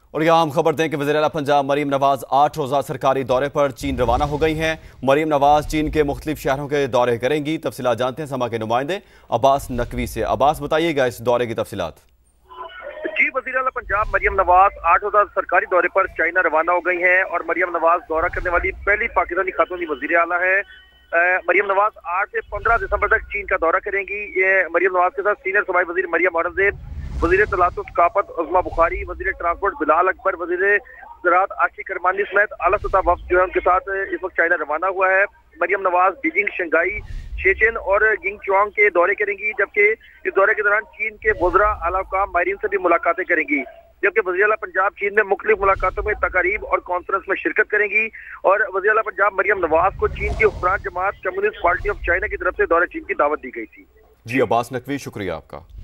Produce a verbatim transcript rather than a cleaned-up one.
और यहाँ हम खबर दें कि वज़ीर आला पंजाब मरीम नवाज आठ रोज़ा सरकारी दौरे पर चीन रवाना हो गई हैं। मरीम नवाज चीन के मुख्तलिफ शहरों के दौरे करेंगी। तफसीलात जानते हैं समा के नुमाइंदे अब्बास नकवी से। अब्बास, बताइएगा इस दौरे की तफसीलात। जी, वज़ीर आला पंजाब मरीम नवाज आठ रोज़ा सरकारी दौरे पर चाइना रवाना हो गई हैं और मरीम नवाज दौरा करने वाली पहली पाकिस्तानी खातून वज़ीर आला है। मरीम नवाज आठ से पंद्रह दिसंबर तक चीन का दौरा करेंगी। ये मरीम नवाज के साथ सीनियर सूबाई वज़ीर मरियम औरंगजेब, वज़ीर तलात सकाफत उस्मा बुखारी, वज़ीर ट्रांसपोर्ट बिलाल अकबर, वज़ीर ज़राअत आशिक करमानी समेत आला सतह वफ़द जो है उनके साथ इस वक्त चाइना रवाना हुआ है। Maryam Nawaz Beijing, Shanghai, Shenzhen और गिंगचुआंग के दौरे करेंगी, जबकि इस दौरे के दौरान चीन के वज़रा आला हुक्काम माहिरीन से भी मुलाकातें करेंगी। जबकि वज़ीर आला पंजाब चीन में मुख्तलिफ मुलाकातों में तकारीब और कॉन्फ्रेंस में शिरकत करेंगी और वज़ीर आला पंजाब मरियम नवाज को चीन की हुक्मरान जमात कम्युनिस्ट पार्टी ऑफ चाइना की तरफ से दौरे चीन की दावत दी गई थी। जी अब्बास नकवी, शुक्रिया आपका।